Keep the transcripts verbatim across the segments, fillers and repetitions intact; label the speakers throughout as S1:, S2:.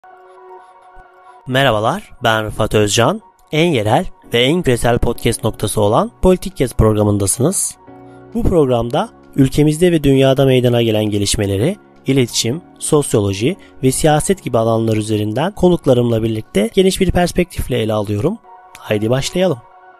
S1: Merhabalar, ben Rıfat Özcan. En yerel ve en küresel podcast noktası olan Politikcast programındasınız. Bu programda ülkemizde ve dünyada meydana gelen gelişmeleri, iletişim, sosyoloji ve siyaset gibi alanlar üzerinden konuklarımla birlikte geniş bir perspektifle ele alıyorum. Haydi başlayalım.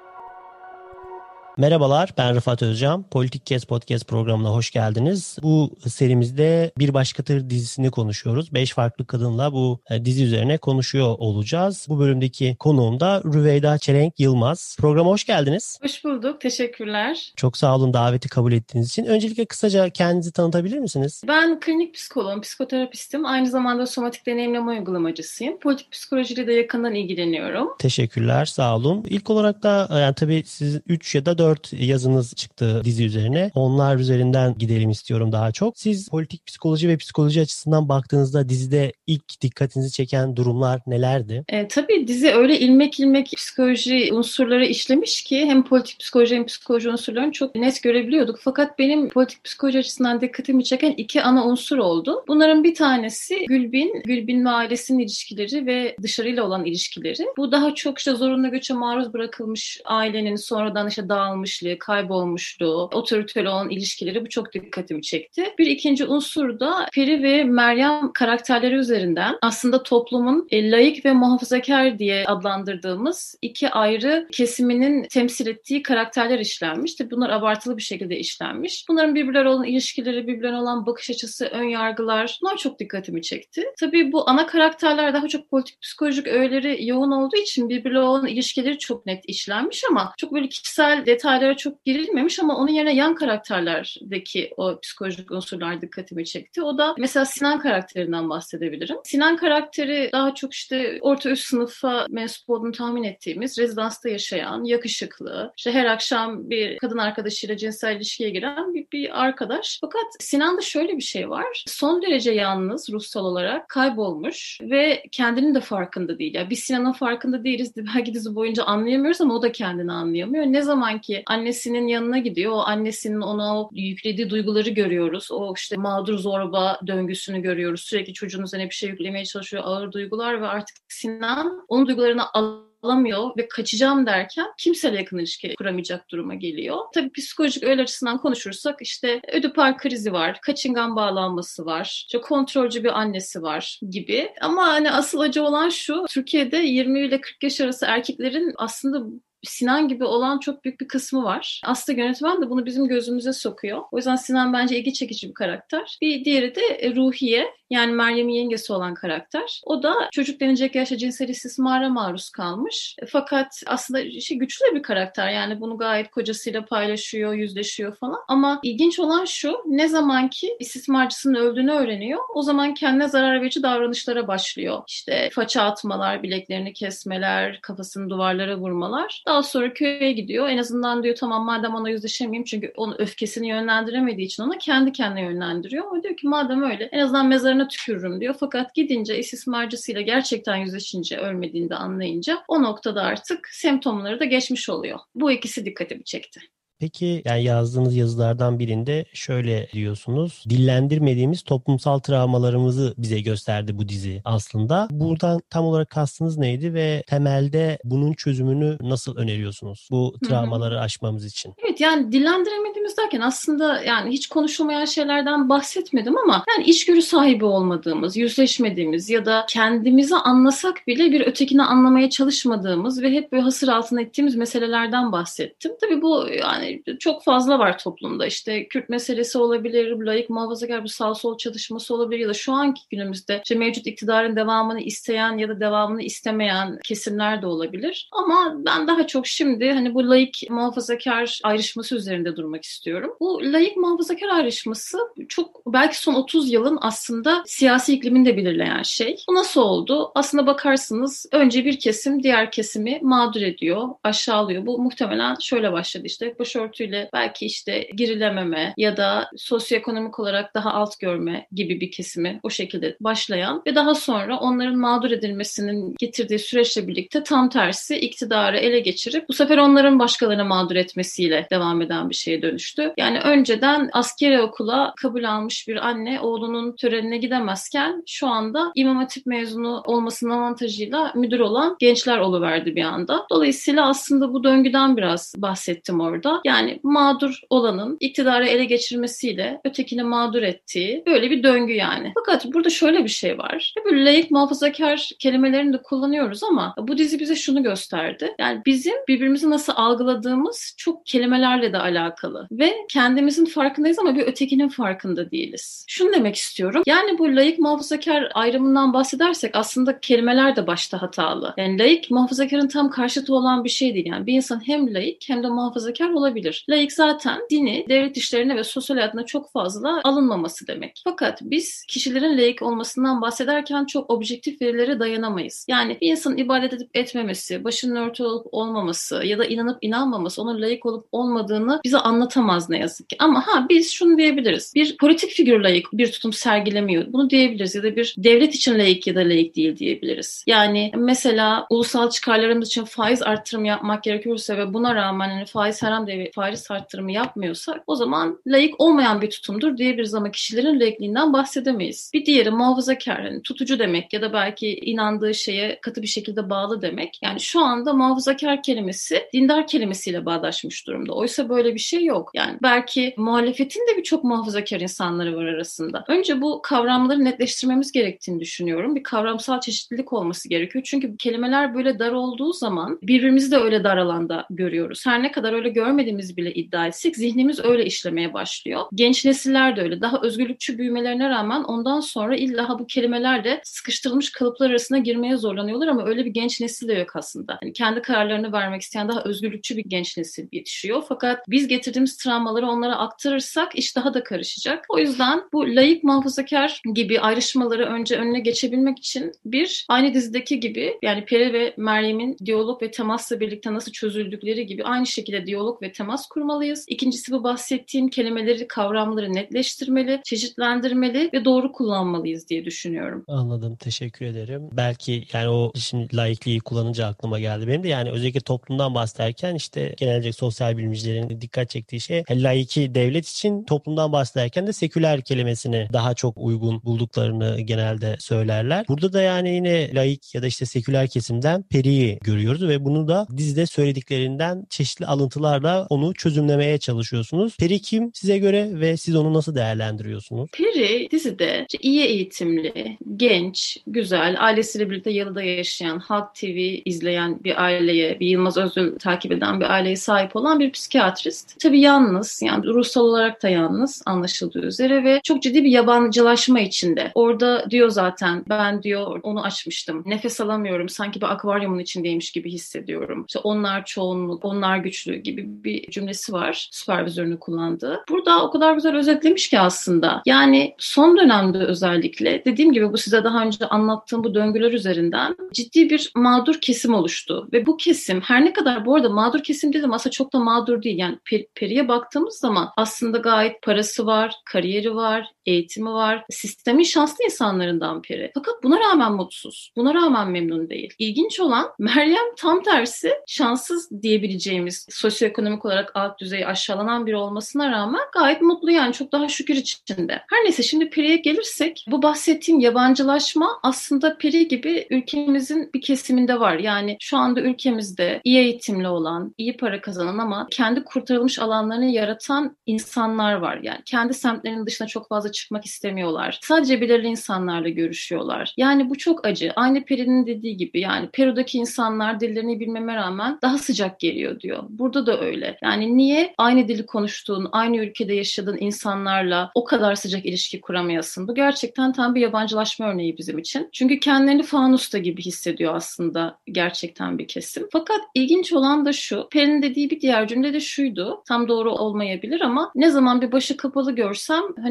S1: Merhabalar, ben Rıfat Özcan. Politikcast podcast programına hoş geldiniz. Bu serimizde Bir Başkatır dizisini konuşuyoruz. Beş farklı kadınla bu dizi üzerine konuşuyor olacağız. Bu bölümdeki konuğum da Rüveyda Çelenk Yılmaz. Programa hoş geldiniz.
S2: Hoş bulduk, teşekkürler.
S1: Çok sağ olun daveti kabul ettiğiniz için. Öncelikle kısaca kendinizi tanıtabilir misiniz?
S2: Ben klinik psikoloğum, psikoterapistim. Aynı zamanda somatik deneyimleme uygulamacısıyım. Politik psikolojiyle de yakından ilgileniyorum.
S1: Teşekkürler, sağ olun. İlk olarak da yani tabii sizin üç ya da dört yazınız çıktı dizi üzerine. Onlar üzerinden gidelim istiyorum daha çok. Siz politik psikoloji ve psikoloji açısından baktığınızda dizide ilk dikkatinizi çeken durumlar nelerdi?
S2: E, tabii dizi öyle ilmek ilmek psikoloji unsurları işlemiş ki hem politik psikoloji hem psikoloji unsurlarını çok net görebiliyorduk. Fakat benim politik psikoloji açısından dikkatimi çeken iki ana unsur oldu. Bunların bir tanesi Gülbin, Gülbin ve ailesinin ilişkileri ve dışarıyla olan ilişkileri. Bu daha çok işte zorunlu göçe maruz bırakılmış ailenin sonradan işte dağılmışlığı, kaybolmuşluğu, otoriterle olan ilişkileri bu çok dikkatimi çekti. Bir ikinci unsur da Peri ve Meryem karakterleri üzerinden aslında toplumun e, laik ve muhafazakar diye adlandırdığımız iki ayrı kesiminin temsil ettiği karakterler işlenmiş. Tabii bunlar abartılı bir şekilde işlenmiş. Bunların birbirlerine olan ilişkileri, birbirlerine olan bakış açısı, ön yargılar bunlar çok dikkatimi çekti. Tabii bu ana karakterler daha çok politik psikolojik öğeleri yoğun olduğu için birbirlerine olan ilişkileri çok net işlenmiş ama çok böyle kişisel detaylara çok girilmemiş ama onun yerine yan karakterlerdeki o psikolojik unsurlar dikkatimi çekti. O da mesela Sinan karakterinden bahsedebilirim. Sinan karakteri daha çok işte orta üst sınıfa mensup olduğunu tahmin ettiğimiz rezidansta yaşayan, yakışıklı, işte her akşam bir kadın arkadaşıyla cinsel ilişkiye giren bir, bir arkadaş. Fakat Sinan'da şöyle bir şey var. Son derece yalnız ruhsal olarak kaybolmuş ve kendinin de farkında değil. Yani biz Sinan'ın farkında değiliz. Belki dizi boyunca anlayamıyoruz ama o da kendini anlayamıyor. Ne zaman ki annesinin yanına gidiyor, o annesinin ona o yüklediği duyguları görüyoruz. O işte mağdur zorba döngüsünü görüyoruz. Sürekli çocuğun üzerine bir şey yüklemeye çalışıyor. Ağır duygular ve artık Sinan onun duygularını alamıyor ve kaçacağım derken kimseyle yakın ilişki kuramayacak duruma geliyor. Tabii psikolojik öğe açısından konuşursak işte ödipal krizi var, kaçıngan bağlanması var, işte kontrolcü bir annesi var gibi. Ama hani asıl acı olan şu, Türkiye'de yirmi ile kırk yaş arası erkeklerin aslında Sinan gibi olan çok büyük bir kısmı var. Aslında yönetmen de bunu bizim gözümüze sokuyor. O yüzden Sinan bence ilgi çekici bir karakter. Bir diğeri de Ruhiye, yani Meryem'in yengesi olan karakter. O da çocuk denilecek yaşta cinsel istismara maruz kalmış. Fakat aslında şey, güçlü bir karakter. Yani bunu gayet kocasıyla paylaşıyor, yüzleşiyor falan. Ama ilginç olan şu, ne zaman ki istismarcısının öldüğünü öğreniyor, o zaman kendine zarar verici davranışlara başlıyor. İşte faça atmalar, bileklerini kesmeler, kafasını duvarlara vurmalar. Daha sonra köye gidiyor. En azından diyor tamam madem ona yüzleşemeyeyim, çünkü onun öfkesini yönlendiremediği için ona kendi kendine yönlendiriyor. O diyor ki madem öyle en azından mezarına tükürürüm diyor. Fakat gidince istismarcısıyla gerçekten yüzleşince, ölmediğini de anlayınca o noktada artık semptomları da geçmiş oluyor. Bu ikisi dikkatimi çekti.
S1: Peki yani yazdığınız yazılardan birinde şöyle diyorsunuz. Dillendirmediğimiz toplumsal travmalarımızı bize gösterdi bu dizi aslında. Buradan tam olarak kastınız neydi ve temelde bunun çözümünü nasıl öneriyorsunuz bu travmaları aşmamız için?
S2: Evet, yani dillendiremediğimiz derken aslında yani hiç konuşulmayan şeylerden bahsetmedim ama yani içgörü sahibi olmadığımız, yüzleşmediğimiz ya da kendimizi anlasak bile bir ötekini anlamaya çalışmadığımız ve hep böyle hasır altına ettiğimiz meselelerden bahsettim. Tabii bu yani çok fazla var toplumda. İşte Kürt meselesi olabilir, laik muhafazakar bir sağ sol çatışması olabilir ya da şu anki günümüzde işte mevcut iktidarın devamını isteyen ya da devamını istemeyen kesimler de olabilir. Ama ben daha çok şimdi hani bu laik muhafazakar ayrışması üzerinde durmak istiyorum. Bu laik muhafazakar ayrışması çok belki son otuz yılın aslında siyasi iklimini de belirleyen şey. Bu nasıl oldu? Aslında bakarsınız önce bir kesim diğer kesimi mağdur ediyor, aşağılıyor. Bu muhtemelen şöyle başladı işte. Başörtüsü başörtüyle belki işte girilememe ya da sosyoekonomik olarak daha alt görme gibi bir kesimi o şekilde başlayan ve daha sonra onların mağdur edilmesinin getirdiği süreçle birlikte tam tersi iktidarı ele geçirip bu sefer onların başkalarına mağdur etmesiyle devam eden bir şeye dönüştü. Yani önceden askeri okula kabul almış bir anne oğlunun törenine gidemezken şu anda İmam Hatip mezunu olmasının avantajıyla müdür olan gençler oluverdi bir anda. Dolayısıyla aslında bu döngüden biraz bahsettim orada. Yani mağdur olanın iktidarı ele geçirmesiyle ötekini mağdur ettiği böyle bir döngü yani. Fakat burada şöyle bir şey var. Böyle laik muhafazakar kelimelerini de kullanıyoruz ama bu dizi bize şunu gösterdi. Yani bizim birbirimizi nasıl algıladığımız çok kelimelerle de alakalı ve kendimizin farkındayız ama bir ötekinin farkında değiliz. Şunu demek istiyorum. Yani bu laik muhafazakar ayrımından bahsedersek aslında kelimeler de başta hatalı. Yani laik muhafazakarın tam karşıtı olan bir şey değil. Yani bir insan hem laik hem de muhafazakar olabilir. Laik zaten dini, devlet işlerine ve sosyal hayatına çok fazla alınmaması demek. Fakat biz kişilerin laik olmasından bahsederken çok objektif verilere dayanamayız. Yani bir insanın ibadet edip etmemesi, başının örtülü olup olmaması ya da inanıp inanmaması onun laik olup olmadığını bize anlatamaz ne yazık ki. Ama ha biz şunu diyebiliriz. Bir politik figür laik bir tutum sergilemiyor. Bunu diyebiliriz ya da bir devlet için laik ya da laik değil diyebiliriz. Yani mesela ulusal çıkarlarımız için faiz artırımı yapmak gerekiyorsa ve buna rağmen hani faiz haram diye faiz artırımı yapmıyorsak o zaman laik olmayan bir tutumdur diyebiliriz ama kişilerin laikliğinden bahsedemeyiz. Bir diğeri muhafazakar, yani tutucu demek ya da belki inandığı şeye katı bir şekilde bağlı demek. Yani şu anda muhafazakar kelimesi dindar kelimesiyle bağdaşmış durumda. Oysa böyle bir şey yok. Yani belki muhalefetin de birçok muhafazakar insanları var arasında. Önce bu kavramları netleştirmemiz gerektiğini düşünüyorum. Bir kavramsal çeşitlilik olması gerekiyor. Çünkü kelimeler böyle dar olduğu zaman birbirimizi de öyle dar alanda görüyoruz. Her ne kadar öyle görmediğimizi bile iddia etsek zihnimiz öyle işlemeye başlıyor. Genç nesiller de öyle. Daha özgürlükçü büyümelerine rağmen ondan sonra illa bu kelimelerle sıkıştırılmış kalıplar arasına girmeye zorlanıyorlar ama öyle bir genç nesil de yok aslında. Yani kendi kararlarını vermek isteyen daha özgürlükçü bir genç nesil yetişiyor. Fakat biz getirdiğimiz travmaları onlara aktarırsak iş daha da karışacak. O yüzden bu laik muhafazakar gibi ayrışmaları önce önüne geçebilmek için bir aynı dizideki gibi yani Peri ve Meryem'in diyalog ve temasla birlikte nasıl çözüldükleri gibi aynı şekilde diyalog ve temas kurmalıyız. İkincisi bu bahsettiğim kelimeleri, kavramları netleştirmeli, çeşitlendirmeli ve doğru kullanmalıyız diye düşünüyorum.
S1: Anladım. Teşekkür ederim. Belki yani o şimdi laikliği kullanınca aklıma geldi. Benim de yani özellikle toplumdan bahsederken işte genellikle sosyal bilimcilerin dikkat çektiği şey laiki devlet için toplumdan bahsederken de seküler kelimesini daha çok uygun bulduklarını genelde söylerler. Burada da yani yine laik ya da işte seküler kesimden Peri'yi görüyoruz ve bunu da dizide söylediklerinden çeşitli alıntılarla onu çözümlemeye çalışıyorsunuz. Peri kim size göre ve siz onu nasıl değerlendiriyorsunuz?
S2: Peri dizide iyi eğitimli, genç, güzel, ailesiyle birlikte yalıda yaşayan, Halk T V izleyen bir aileye, bir Yılmaz Özdil takip eden bir aileye sahip olan bir psikiyatrist. Tabii yalnız, yani ruhsal olarak da yalnız anlaşıldığı üzere ve çok ciddi bir yabancılaşma içinde. Orada diyor zaten ben diyor onu açmıştım. Nefes alamıyorum. Sanki bir akvaryumun içindeymiş gibi hissediyorum. İşte onlar çoğunluk, onlar güçlü gibi bir cümlesi var. Süpervizörünü kullandığı. Burada o kadar güzel özetlemiş ki aslında. Yani son dönemde özellikle dediğim gibi bu size daha önce anlattığım bu döngüler üzerinden ciddi bir mağdur kesim oluştu. Ve bu kesim her ne kadar bu arada mağdur kesim dedim aslında çok da mağdur değil. Yani per, Peri'ye baktığımız zaman aslında gayet parası var, kariyeri var, eğitimi var. Sistemin şanslı insanlarından Peri. Fakat buna rağmen mutsuz. Buna rağmen memnun değil. İlginç olan Meryem tam tersi şanssız diyebileceğimiz sosyoekonomik olarak alt düzey aşağılanan biri olmasına rağmen gayet mutlu yani çok daha şükür içinde. Her neyse şimdi Peri'ye gelirsek bu bahsettiğim yabancılaşma aslında Peri gibi ülkemizin bir kesiminde var. Yani şu anda ülkemizde iyi eğitimli olan, iyi para kazanan ama kendi kurtarılmış alanlarını yaratan insanlar var. Yani kendi semtlerinin dışına çok fazla çıkmak istemiyorlar. Sadece belirli insanlarla görüşüyorlar. Yani bu çok acı. Aynı Peri'nin dediği gibi yani Peru'daki insanlar dillerini bilmeme rağmen daha sıcak geliyor diyor. Burada da öyle. Yani niye aynı dili konuştuğun, aynı ülkede yaşadığın insanlarla o kadar sıcak ilişki kuramayasın? Bu gerçekten tam bir yabancılaşma örneği bizim için. Çünkü kendilerini fanusta gibi hissediyor aslında gerçekten bir kesim. Fakat ilginç olan da şu. Peri'nin dediği bir diğer cümle de şuydu. Tam doğru olmayabilir ama ne zaman bir başı kapalı görsem hani öcü görmek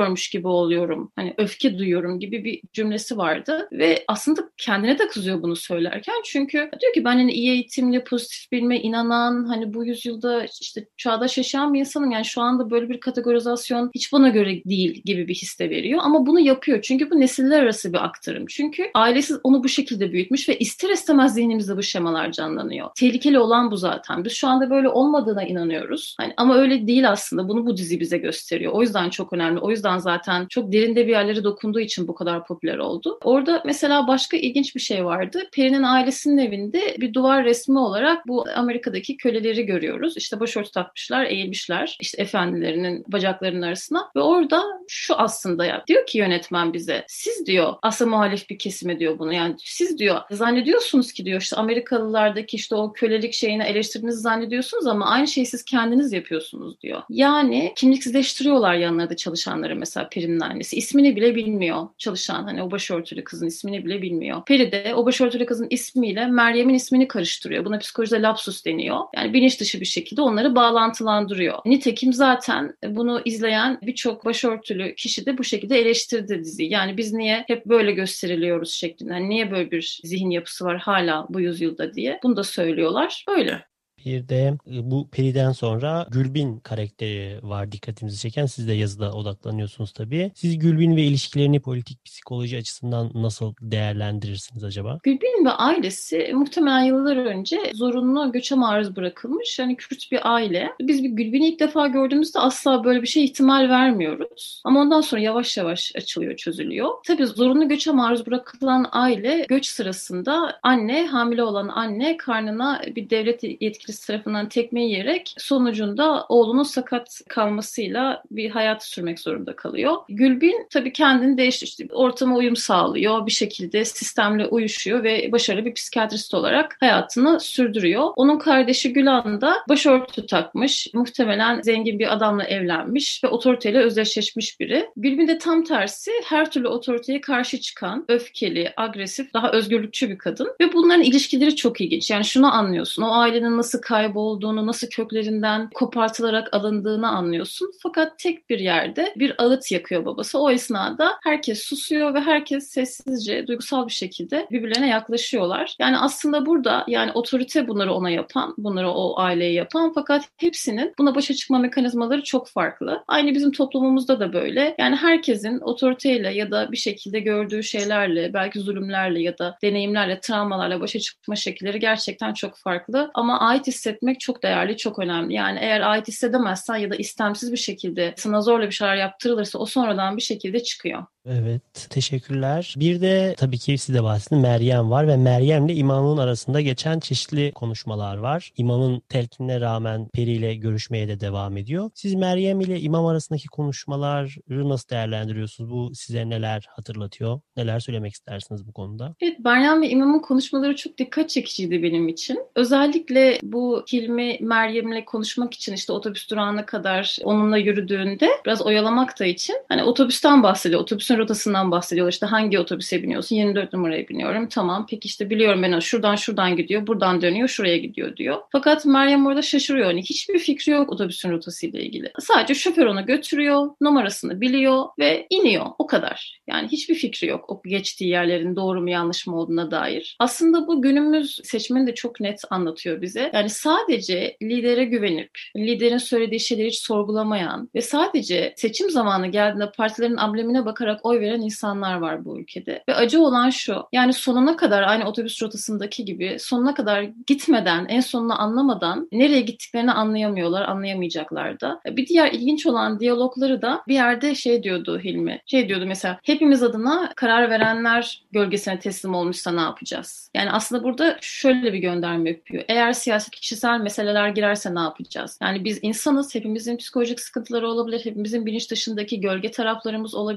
S2: görmüş gibi oluyorum. Hani öfke duyuyorum gibi bir cümlesi vardı ve aslında kendine de kızıyor bunu söylerken. Çünkü diyor ki ben hani iyi eğitimli, pozitif bilime inanan, hani bu yüzyılda işte çağdaş yaşayan bir insanım. Yani şu anda böyle bir kategorizasyon hiç bana göre değil gibi bir his de veriyor. Ama bunu yapıyor. Çünkü bu nesiller arası bir aktarım. Çünkü ailesi onu bu şekilde büyütmüş ve ister istemez zihnimizde bu şemalar canlanıyor. Tehlikeli olan bu zaten. Biz şu anda böyle olmadığına inanıyoruz. Hani ama öyle değil aslında. Bunu bu dizi bize gösteriyor. O yüzden çok önemli. O yüzden zaten çok derinde bir yerlere dokunduğu için bu kadar popüler oldu. Orada mesela başka ilginç bir şey vardı. Peri'nin ailesinin evinde bir duvar resmi olarak bu Amerika'daki köleleri görüyoruz. İşte başörtü takmışlar, eğilmişler. İşte efendilerinin bacaklarının arasına ve orada şu aslında ya diyor ki yönetmen bize siz diyor aslında muhalif bir kesime diyor bunu. Yani siz diyor zannediyorsunuz ki diyor işte Amerikalılardaki işte o kölelik şeyini eleştirdiğinizi zannediyorsunuz ama aynı şeyi siz kendiniz yapıyorsunuz diyor. Yani kimliksizleştiriyorlar yanlarında çalışanları mesela Peri'nin annesi. İsmini bile bilmiyor çalışan hani o başörtülü kızın ismini bile bilmiyor. Peri de o başörtülü kızın ismiyle Meryem'in ismini karıştırıyor. Buna psikolojide lapsus deniyor. Yani bilinç dışı bir şekilde onları bağlantılandırıyor. Nitekim zaten bunu izleyen birçok başörtülü kişi de bu şekilde eleştirdi diziyi. Yani biz niye hep böyle gösteriliyoruz şeklinde. Yani niye böyle bir zihin yapısı var hala bu yüzyılda diye. Bunu da söylüyorlar. Öyle.
S1: Bir de bu Peri'den sonra Gülbin karakteri var dikkatimizi çeken. Siz de yazıda odaklanıyorsunuz tabii. Siz Gülbin ve ilişkilerini politik psikoloji açısından nasıl değerlendirirsiniz acaba?
S2: Gülbin ve ailesi muhtemelen yıllar önce zorunlu göçe maruz bırakılmış. Yani Kürt bir aile. Biz bir Gülbin'i ilk defa gördüğümüzde asla böyle bir şey ihtimal vermiyoruz. Ama ondan sonra yavaş yavaş açılıyor, çözülüyor. Tabii zorunlu göçe maruz bırakılan aile göç sırasında anne, hamile olan anne karnına bir devlet yetkilisi tarafından tekme yiyerek sonucunda oğlunun sakat kalmasıyla bir hayatı sürmek zorunda kalıyor. Gülbin tabii kendini değiştirdi. Ortama uyum sağlıyor. Bir şekilde sistemle uyuşuyor ve başarılı bir psikiyatrist olarak hayatını sürdürüyor. Onun kardeşi Gülan da başörtü takmış. Muhtemelen zengin bir adamla evlenmiş ve otoriteyle özdeşleşmiş biri. Gülbin de tam tersi her türlü otoriteye karşı çıkan, öfkeli, agresif, daha özgürlükçü bir kadın. Ve bunların ilişkileri çok ilginç. Yani şunu anlıyorsun. O ailenin nasıl kaybolduğunu, nasıl köklerinden kopartılarak alındığını anlıyorsun. Fakat tek bir yerde bir ağıt yakıyor babası. O esnada herkes susuyor ve herkes sessizce, duygusal bir şekilde birbirlerine yaklaşıyorlar. Yani aslında burada yani otorite bunları ona yapan, bunları o aileye yapan fakat hepsinin buna başa çıkma mekanizmaları çok farklı. Aynı bizim toplumumuzda da böyle. Yani herkesin otoriteyle ya da bir şekilde gördüğü şeylerle, belki zulümlerle ya da deneyimlerle, travmalarla başa çıkma şekilleri gerçekten çok farklı. Ama ait hissetmek çok değerli, çok önemli. Yani eğer ait hissedemezsen ya da istemsiz bir şekilde sana zorla bir şeyler yaptırılırsa o sonradan bir şekilde çıkıyor.
S1: Evet, teşekkürler. Bir de tabii ki siz de bahsettiniz Meryem var ve Meryem'le imamın arasında geçen çeşitli konuşmalar var. İmamın telkinine rağmen Peri ile görüşmeye de devam ediyor. Siz Meryem ile imam arasındaki konuşmaları nasıl değerlendiriyorsunuz? Bu size neler hatırlatıyor? Neler söylemek istersiniz bu konuda?
S2: Evet, Meryem ve imamın konuşmaları çok dikkat çekiciydi benim için. Özellikle bu Hilmi Meryem'le konuşmak için işte otobüs durağına kadar onunla yürüdüğünde biraz oyalamak da için hani otobüsten bahsediyor. Otobüsün rotasından bahsediyorlar. İşte hangi otobüse biniyorsun? yirmi dört numaraya biniyorum. Tamam. Peki işte biliyorum ben o şuradan şuradan gidiyor. Buradan dönüyor. Şuraya gidiyor diyor. Fakat Meryem orada şaşırıyor. Hani hiçbir fikri yok otobüsün rotasıyla ilgili. Sadece şoför onu götürüyor. Numarasını biliyor ve iniyor. O kadar. Yani hiçbir fikri yok. O geçtiği yerlerin doğru mu yanlış mı olduğuna dair. Aslında bu günümüz seçmeni de çok net anlatıyor bize. Yani sadece lidere güvenip liderin söylediği şeyleri hiç sorgulamayan ve sadece seçim zamanı geldiğinde partilerin amblemine bakarak oy veren insanlar var bu ülkede. Ve acı olan şu, yani sonuna kadar aynı otobüs rotasındaki gibi sonuna kadar gitmeden, en sonunu anlamadan nereye gittiklerini anlayamıyorlar, anlayamayacaklar da. Bir diğer ilginç olan diyalogları da bir yerde şey diyordu Hilmi. Şey diyordu mesela, hepimiz adına karar verenler gölgesine teslim olmuşsa ne yapacağız? Yani aslında burada şöyle bir gönderme yapıyor. Eğer siyasi kişisel meseleler girerse ne yapacağız? Yani biz insanız, hepimizin psikolojik sıkıntıları olabilir, hepimizin bilinç dışındaki gölge taraflarımız olabilir ve biz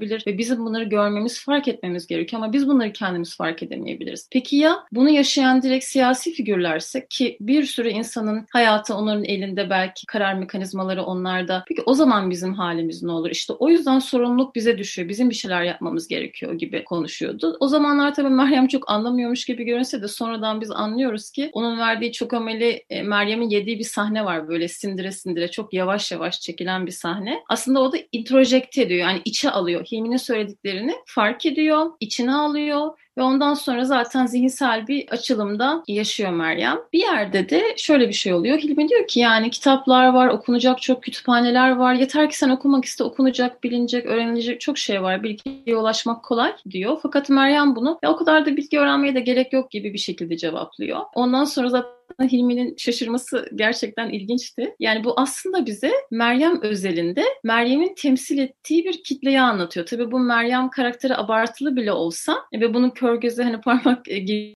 S2: bizim bunları görmemiz, fark etmemiz gerekiyor ama biz bunları kendimiz fark edemeyebiliriz. Peki ya bunu yaşayan direkt siyasi figürlerse, ki bir sürü insanın hayatı onların elinde, belki karar mekanizmaları onlarda. Peki o zaman bizim halimiz ne olur? İşte o yüzden sorumluluk bize düşüyor. Bizim bir şeyler yapmamız gerekiyor gibi konuşuyordu. O zamanlar tabii Meryem çok anlamıyormuş gibi görünse de sonradan biz anlıyoruz ki onun verdiği çok ameli, e, Meryem'in yediği bir sahne var, böyle sindire sindire çok yavaş yavaş çekilen bir sahne. Aslında o da introjekte ediyor, yani içe alıyor. Hilmi'nin söylediklerini fark ediyor, içine alıyor ve ondan sonra zaten zihinsel bir açılımda yaşıyor Meryem. Bir yerde de şöyle bir şey oluyor. Hilmi diyor ki yani kitaplar var, okunacak çok kütüphaneler var. Yeter ki sen okumak iste, okunacak, bilinecek, öğrenilecek çok şey var. Bilgiye ulaşmak kolay diyor. Fakat Meryem bunu ya o kadar da bilgi öğrenmeye de gerek yok gibi bir şekilde cevaplıyor. Ondan sonra zaten Hilmi'nin şaşırması gerçekten ilginçti. Yani bu aslında bize Meryem özelinde Meryem'in temsil ettiği bir kitleyi anlatıyor. Tabii bu Meryem karakteri abartılı bile olsa ve bunun kör göze hani parmak